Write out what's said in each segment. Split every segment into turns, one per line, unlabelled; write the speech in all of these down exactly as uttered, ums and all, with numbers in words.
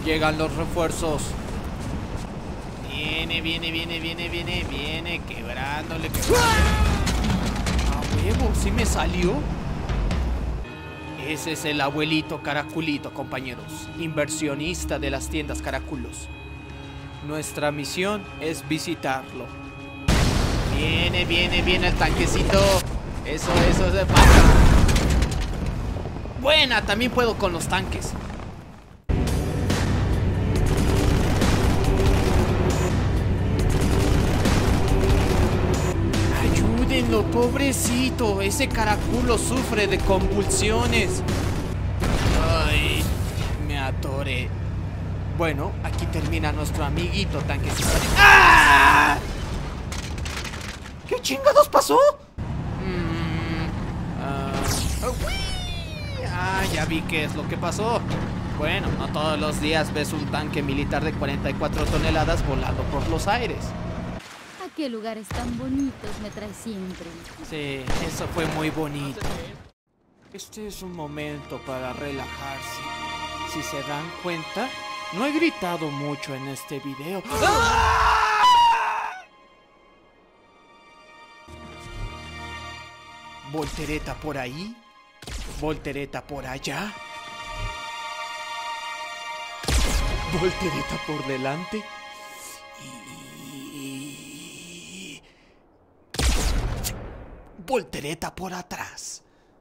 Llegan los refuerzos. Viene, viene, viene, viene, viene, viene, quebrándole, quebrándole. ¡A huevo! ¿Sí me salió? Ese es el abuelito Caraculito, compañeros. Inversionista de las tiendas Caraculos. Nuestra misión es visitarlo. Viene, viene, viene el tanquecito. Eso, eso, se pasa. Buena, también puedo con los tanques. Ayúdenlo, pobrecito. Ese Caraculo sufre de convulsiones. Ay, me atoré. Bueno, aquí termina nuestro amiguito tanquecito. ¡Ah! ¿Qué chingados pasó? Mm, uh, ah, ya vi qué es lo que pasó. Bueno, no todos los días ves un tanque militar de cuarenta y cuatro toneladas volando por los aires.
¿A qué lugares tan bonitos me trae siempre?
Sí, eso fue muy bonito. Este es un momento para relajarse. Si se dan cuenta, no he gritado mucho en este video. ¡Ah! Voltereta por ahí, voltereta por allá, voltereta por delante y voltereta por atrás.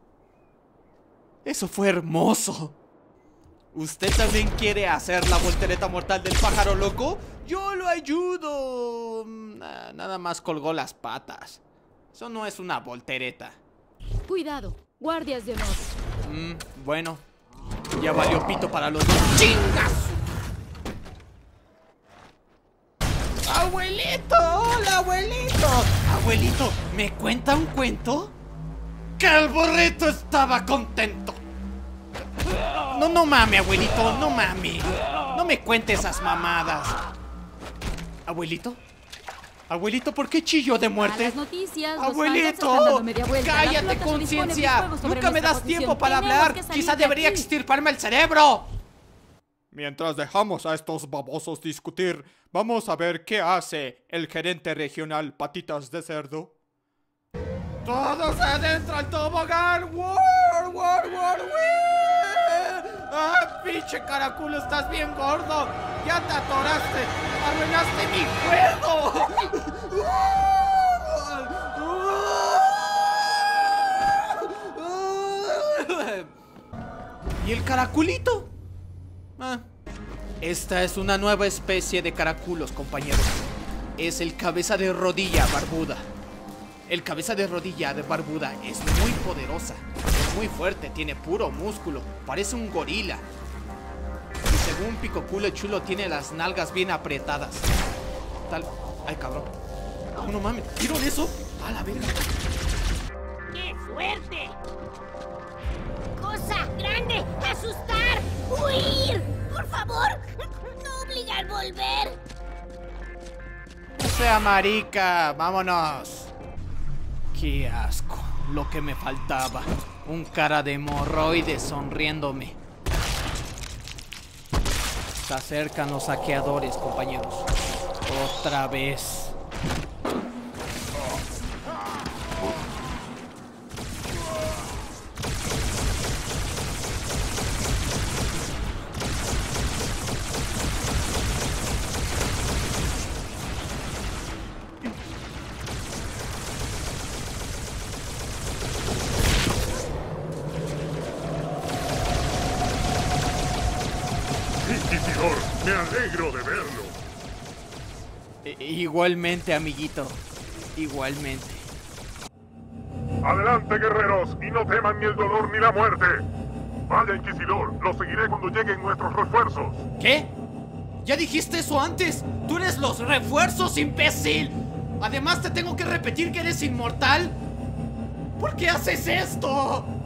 Eso fue hermoso. ¿Usted también quiere hacer la voltereta mortal del pájaro loco? Yo lo ayudo. Nada más colgó las patas. Eso no es una voltereta.
Cuidado, guardias de honor.
Mm, bueno, ya valió pito para los dos. ¡Chingas! ¡Abuelito! ¡Hola, abuelito! Abuelito, ¿me cuenta un cuento? ¡Que el burrito estaba contento! No, no mame, abuelito, no mame. No me cuente esas mamadas. ¿Abuelito? Abuelito, ¿por qué chillo de muerte?
Malas noticias,
¡Abuelito! ¡Cállate, conciencia! Nunca me das tiempo para hablar. Quizá debería extirparme el cerebro. Mientras dejamos a estos babosos discutir, vamos a ver qué hace el gerente regional Patitas de Cerdo. ¡Todos adentro al tobogán! ¡War, war, war, war! ¡Ah, pinche Caraculo! ¡Estás bien gordo! ¡Ya te atoraste! ¡Arruinaste mi juego! ¿Y el Caraculito? Ah, esta es una nueva especie de caraculos, compañeros. Es el cabeza de rodilla barbuda. El cabeza de rodilla de barbuda es muy poderosa, es muy fuerte, tiene puro músculo, parece un gorila. Y según Pico Culo Chulo tiene las nalgas bien apretadas. Tal... Ay, cabrón. Oh, no mames, ¿vieron eso? A la verga.
¡Qué fuerte! ¡Cosa grande! ¡Asustar! ¡Huir! ¡Por favor! ¡No obliga a volver!
No sea marica, vámonos. Qué asco, lo que me faltaba. Un cara de hemorroides sonriéndome. Se acercan los saqueadores, compañeros. Otra vez.
Inquisidor, me alegro de verlo.
I- igualmente, amiguito. Igualmente.
Adelante, guerreros, y no teman ni el dolor ni la muerte. Vaya, Inquisidor, lo seguiré cuando lleguen nuestros refuerzos.
¿Qué? ¿Ya dijiste eso antes? ¡Tú eres los refuerzos, imbécil! Además, te tengo que repetir que eres inmortal. ¿Por qué haces esto?